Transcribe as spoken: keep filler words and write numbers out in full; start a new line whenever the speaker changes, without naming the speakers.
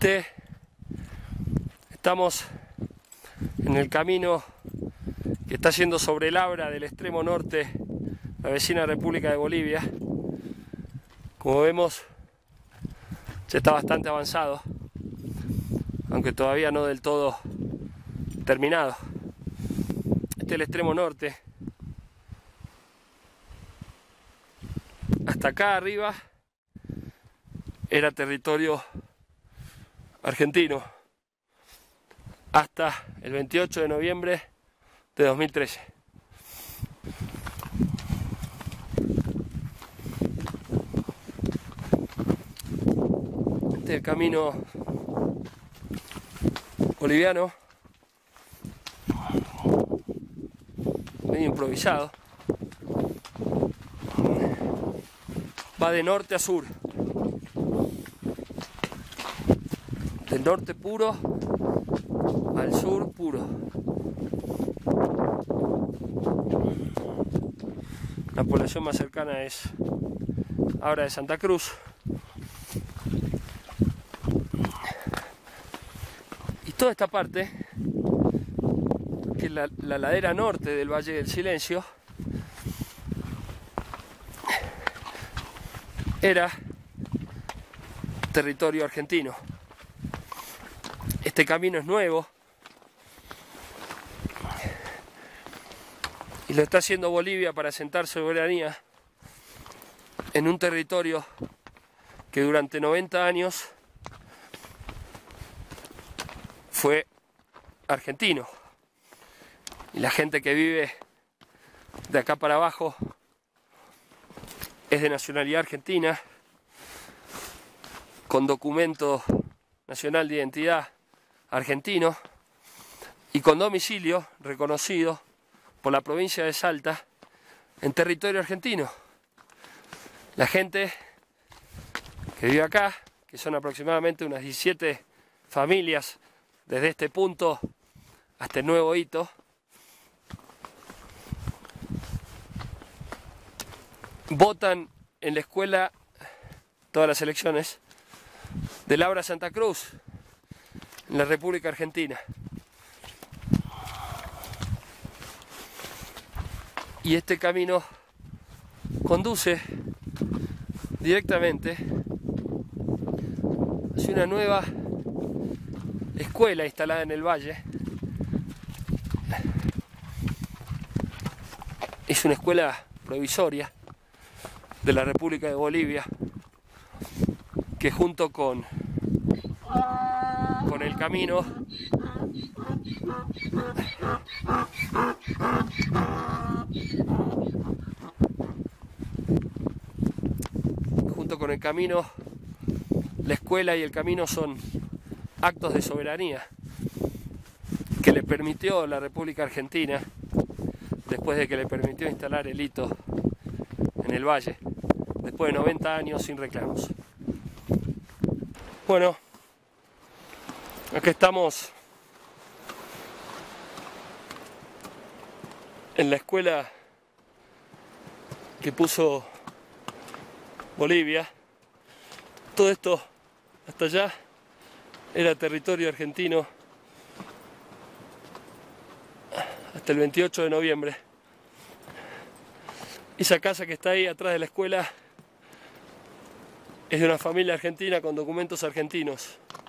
Este, estamos en el camino que está yendo sobre el Abra del extremo norte, la vecina República de Bolivia. Como vemos, ya está bastante avanzado, aunque todavía no del todo terminado. Este es el extremo norte. Hasta acá arriba era territorio argentino, hasta el veintiocho de noviembre de dos mil trece. Este es el camino boliviano, medio improvisado. Va de norte a sur, del norte puro al sur puro. La población más cercana es Abra de Santa Cruz. Y toda esta parte, que es la, la ladera norte del Valle del Silencio, era territorio argentino. Este camino es nuevo y lo está haciendo Bolivia para asentar soberanía en un territorio que durante noventa años fue argentino, y la gente que vive de acá para abajo es de nacionalidad argentina, con documento nacional de identidad argentino y con domicilio reconocido por la provincia de Salta en territorio argentino. La gente que vive acá, que son aproximadamente unas diecisiete familias desde este punto hasta el nuevo hito, votan en la escuela todas las elecciones del Abra Santa Cruz, en la República Argentina. Y este camino conduce directamente hacia una nueva escuela instalada en el valle. Es una escuela provisoria de la República de Bolivia, que junto con, con el camino junto con el camino, la escuela y el camino son actos de soberanía que le permitió la República Argentina, después de que le permitió instalar el hito en el valle, después de noventa años sin reclamos. Bueno, aquí estamos en la escuela que puso Bolivia. Todo esto hasta allá era territorio argentino hasta el veintiocho de noviembre. Esa casa que está ahí atrás de la escuela es de una familia argentina con documentos argentinos.